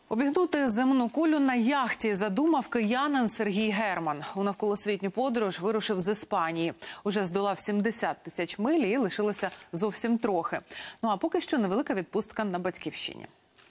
Обігнути земну кулю на яхті задумав киянин Сергій Герман. У навколосвітню подорож вирушив з Іспанії. Уже здолав 70 тисяч миль і лишилося зовсім трохи. Ну а поки що невелика відпустка на батьківщині.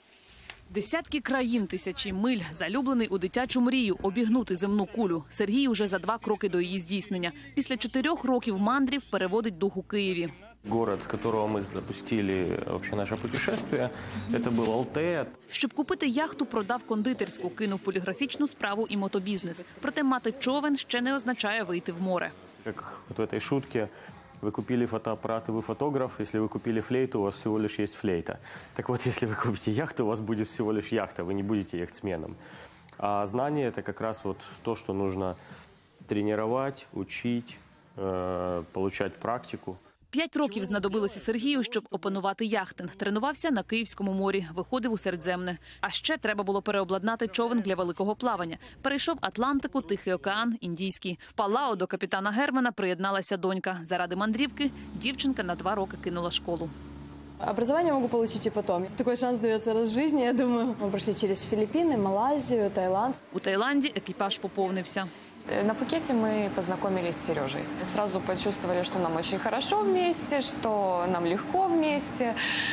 Десятки країн, тисячі миль, залюблений у дитячу мрію – обігнути земну кулю. Сергій уже за 2 кроки до її здійснення. Після 4 років мандрів переводить дух у Києві. Город, с которого мы запустили вообще наше путешествие, это был Алтея. Щоб купити яхту, продав кондитерську, кинув поліграфічну справу і мотобізнес. Проте мати човен ще не означає вийти в море. Как вот в этой шутке, вы купили фотоаппарат, и вы фотограф. Если вы купили флейту, у вас всего лишь есть флейта. Так вот, если вы купите яхту, у вас будет всего лишь яхта, вы не будете яхтсменом. А знание – это как раз вот то, что нужно тренировать, учить, получать практику. 5 років знадобилося Сергію, щоб опанувати яхтинг. Тренувався на Київському морі, виходив у Середземне. А ще треба було переобладнати човен для великого плавання. Перейшов Атлантику, Тихий океан, Індійський. В Палау до капітана Германа приєдналася донька. Заради мандрівки дівчинка на 2 роки кинула школу. Образование могу получить и потом. Такой шанс дается раз в жизни, я думаю. Мы прошли через Филиппины, Малайзию, Таиланд. У Таїланді екіпаж поповнився. На Пхукете мы познакомились с Сережей. Сразу почувствовали, что нам очень хорошо вместе, что нам легко вместе,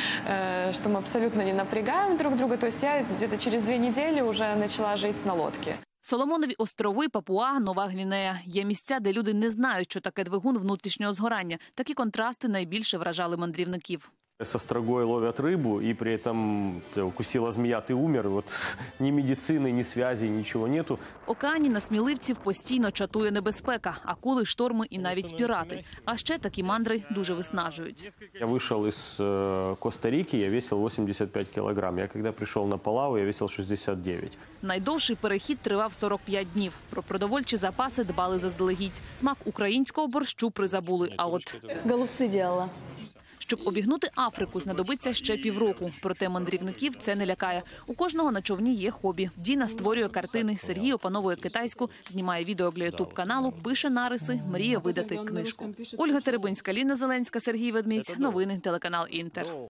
что мы абсолютно не напрягаем друг друга. То есть я где-то через 2 недели уже начала жить на лодке. Соломонові острови, Папуа, Нова Гвінея. Є місця, де люди не знають, що таке двигун внутрішнього згорання. Такі контрасти найбільше вражали мандрівників. С острогой ловят рыбу, и при этом укусила змея, ты умер. Вот ни медицины, ни связи, ничего нету. В океані на сміливців постійно чатує небезпека. Акули, шторми і навіть пірати. А ще такі мандри дуже виснажують. Я вышел из Коста-Рики, я весил 85 килограмм. Я когда пришел на Палау, я весил 69. Найдовший перехід тривав 45 днів. Про продовольчі запаси дбали заздалегідь. Смак українського борщу призабули. А от Голубцы делала. щоб обігнути Африку, знадобиться ще півроку. Проте мандрівників це не лякає. У кожного на човні є хобі. Діна створює картини, Сергій опановує китайську, знімає відео для ютуб-каналу, пише нариси, мріє видати книжку. Ольга Теребинська, Ліна Зеленська, Сергій Ведмідь. Новини телеканал Інтер.